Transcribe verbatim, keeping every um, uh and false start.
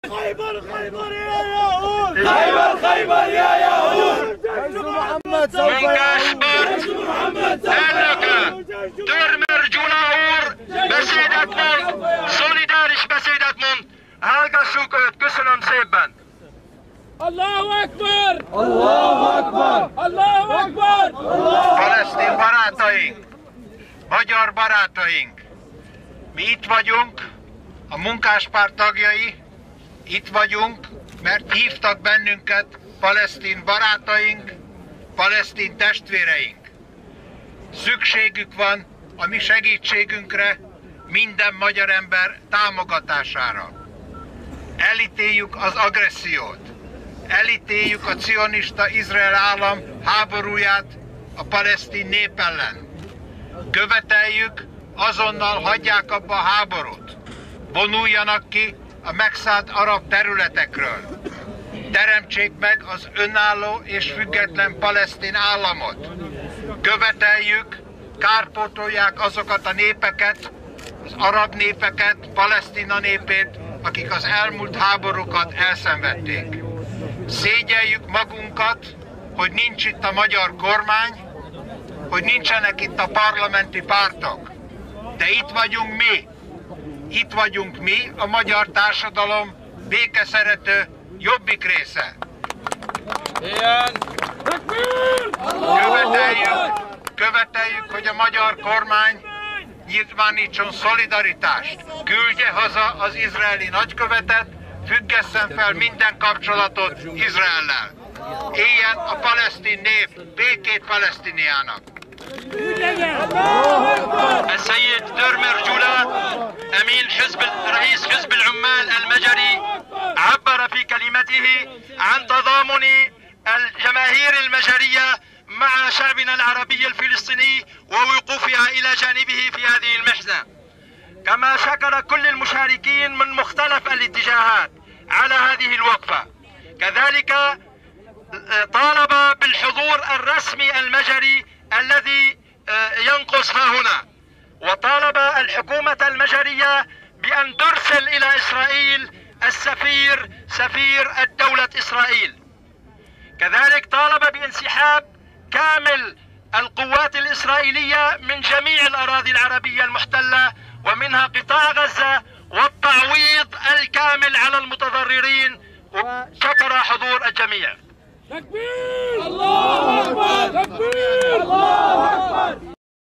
خيبر خيبر يا يهود خيبر خيبر يا يهود محمد سوف Törmer Gyulaúr beszédet mond, szolidáris beszédet mond. Hallgassuk őt, köszönöm szépen. Allahu Akbar! Allahu Akbar! Allahu Akbar! Palesztin barátaink, magyar barátaink, mi itt vagyunk, a munkáspárt tagjai, itt vagyunk, mert hívtak bennünket palesztin barátaink, palesztin testvéreink. Szükségük van a mi segítségünkre, minden magyar ember támogatására. Elítéljük az agressziót, elítéljük a cionista Izrael állam háborúját a palesztin nép ellen. Követeljük, azonnal hagyják abba a háborút, vonuljanak ki a megszállt arab területekről, teremtsék meg az önálló és független palesztin államot. Követeljük, kárpótolják azokat a népeket, az arab népeket, Palesztina népét, akik az elmúlt háborúkat elszenvedték. Szégyeljük magunkat, hogy nincs itt a magyar kormány, hogy nincsenek itt a parlamenti pártok. De itt vagyunk mi. Itt vagyunk mi, a magyar társadalom békeszerető jobbik része. Követeljük, követeljük, hogy a magyar kormány nyilvánítson szolidaritást, küldje haza az izraeli nagykövetet, függesszen fel minden kapcsolatot Izraellel. Éljen a palesztin nép békét Palesztiniának. السيد تورمر جولا أمين حزب رئيس حزب العمال المجري عبر في كلمته عن تضامن الجماهير المجرية مع شعبنا العربي الفلسطيني ووقوفها إلى جانبه في هذه المحنة، كما شكر كل المشاركين من مختلف الاتجاهات على هذه الوقفة. كذلك طالب بالحضور الرسمي المجري الذي ينقص ها هنا، وطالب الحكومة المجرية بأن ترسل إلى إسرائيل السفير سفير الدولة إسرائيل. كذلك طالب بانسحاب كامل القوات الإسرائيلية من جميع الأراضي العربية المحتلة ومنها قطاع غزة، والتعويض الكامل على المتضررين، وشكر حضور الجميع. تكبير! الله أكبر! تكبير! الله أكبر!